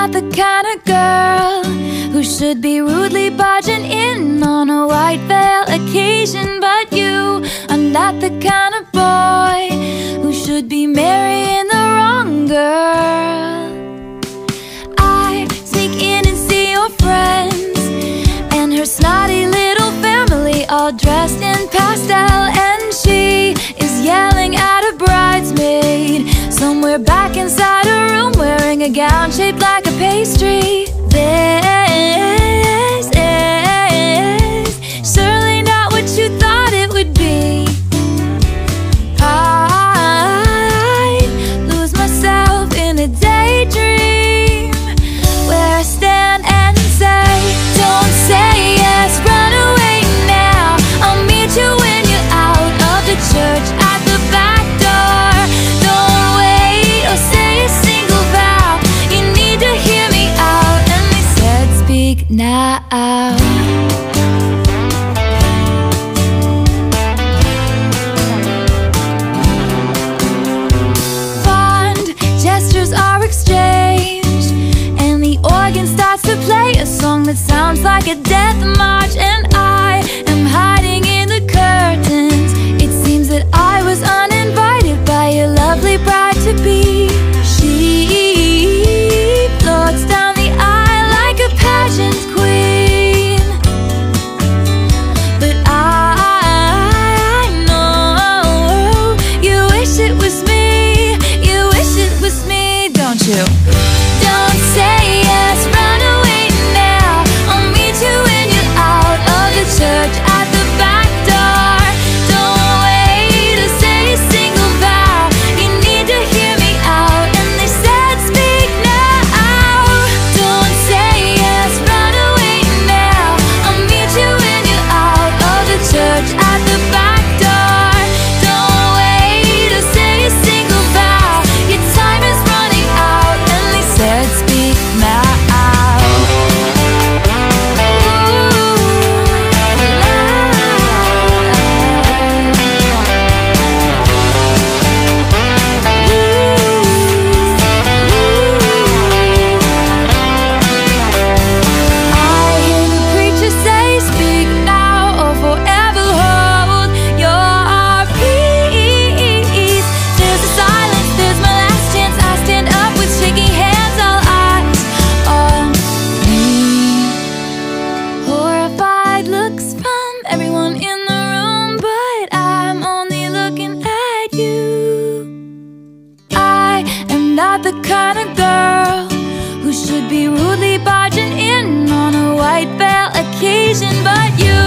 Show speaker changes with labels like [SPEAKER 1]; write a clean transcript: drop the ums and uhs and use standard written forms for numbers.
[SPEAKER 1] not the kind of girl who should be rudely barging in on a white veil occasion. But you are not the kind of boy who should be marrying the wrong girl. I sneak in and see your friends and her snotty little family, all dressed in pastel, and she is yelling at a bridesmaid somewhere back inside a room, wearing a gown shaped like a pastry. This is surely not what you thought it would be. I lose myself in a daydream where I stand and say, don't say yes, run away now. I'll meet you when you're out of the church at the back door. Don't wait or say a single vow. You need to hear me out. And they said, speak now. Fond gestures are exchanged, and the organ starts to play a song that sounds like a death march. And I am hiding in the curtains. It seems that I was uninvited by your lovely bride-to-be. She floats down the aisle like a pageant queen, but I know you wish it was me. You wish it was me, don't you? Don't say yes, run away now. I'll meet you when you're out of the church at the back door. Don't wait to say a single vow. You need to hear me out. And they said, speak now. Don't say yes, run away now. I'll meet you when you're out of the church at the back door. Don't wait to say a single vow. Your time is running out. And they said, speak now. I hear the preacher say, speak now or forever hold your peace. There's a silence, there's my last chance. I stand up with shaking hands, all eyes on me. Horrified looks from everyone in the room, but I'm only looking at you. I am not the kind of girl who should be rudely barging in on a white veil occasion, but you